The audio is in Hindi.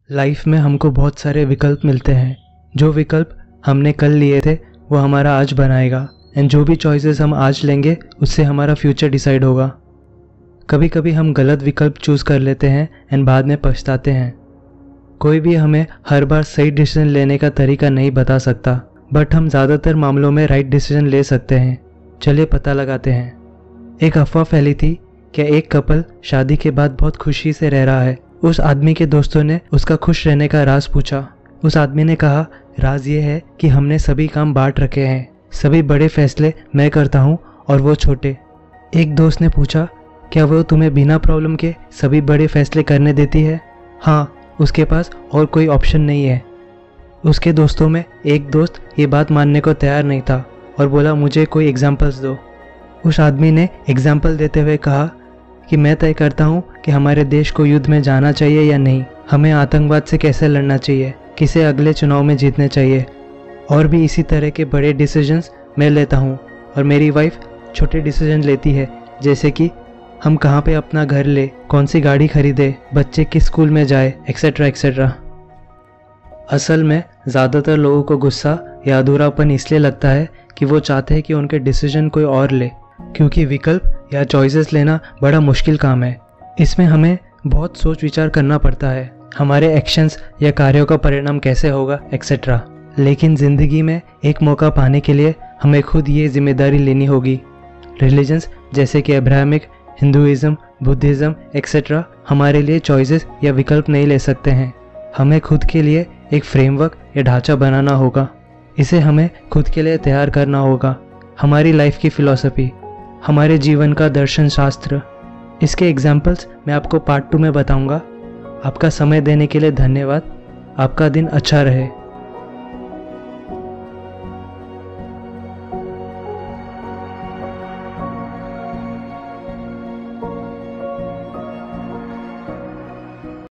लाइफ में हमको बहुत सारे विकल्प मिलते हैं। जो विकल्प हमने कल लिए थे वो हमारा आज बनाएगा, एंड जो भी चॉइसेस हम आज लेंगे उससे हमारा फ्यूचर डिसाइड होगा। कभी कभी हम गलत विकल्प चूज़ कर लेते हैं एंड बाद में पछताते हैं। कोई भी हमें हर बार सही डिसीजन लेने का तरीका नहीं बता सकता, बट हम ज़्यादातर मामलों में राइट डिसीजन ले सकते हैं। चलिए पता लगाते हैं। एक अफवाह फैली थी कि एक कपल शादी के बाद बहुत खुशी से रह रहा है। उस आदमी के दोस्तों ने उसका खुश रहने का राज पूछा। उस आदमी ने कहा, राज ये है कि हमने सभी काम बांट रखे हैं, सभी बड़े फैसले मैं करता हूँ और वो छोटे। एक दोस्त ने पूछा, क्या वो तुम्हें बिना प्रॉब्लम के सभी बड़े फैसले करने देती है? हाँ, उसके पास और कोई ऑप्शन नहीं है। उसके दोस्तों में एक दोस्त ये बात मानने को तैयार नहीं था और बोला, मुझे कोई एग्जाम्पल्स दो। उस आदमी ने एग्जाम्पल देते हुए कहा कि मैं तय करता हूँ कि हमारे देश को युद्ध में जाना चाहिए या नहीं, हमें आतंकवाद से कैसे लड़ना चाहिए, किसे अगले चुनाव में जीतने चाहिए, और भी इसी तरह के बड़े डिसीजंस मैं लेता हूँ और मेरी वाइफ छोटे डिसीजन लेती है, जैसे कि हम कहाँ पे अपना घर ले, कौन सी गाड़ी खरीदे, बच्चे किस स्कूल में जाए, एक्सेट्रा एक्सेट्रा। असल में ज़्यादातर लोगों को गुस्सा या अधूरापन इसलिए लगता है कि वो चाहते हैं कि उनके डिसीजन कोई और ले, क्योंकि विकल्प या चॉइसेस लेना बड़ा मुश्किल काम है। इसमें हमें बहुत सोच विचार करना पड़ता है, हमारे एक्शंस या कार्यों का परिणाम कैसे होगा, एक्सेट्रा। लेकिन ज़िंदगी में एक मौका पाने के लिए हमें खुद ये जिम्मेदारी लेनी होगी। रिलीजन्स जैसे कि अब्राहमिक, हिंदुइज़्म, बुद्धिज़्म एक्सेट्रा हमारे लिए चॉइसेस या विकल्प नहीं ले सकते हैं। हमें खुद के लिए एक फ्रेमवर्क या ढांचा बनाना होगा। इसे हमें खुद के लिए तैयार करना होगा। हमारी लाइफ की फ़िलॉसफी, हमारे जीवन का दर्शन शास्त्र। इसके एग्जाम्पल्स मैं आपको पार्ट 2 में बताऊंगा। आपका समय देने के लिए धन्यवाद। आपका दिन अच्छा रहे।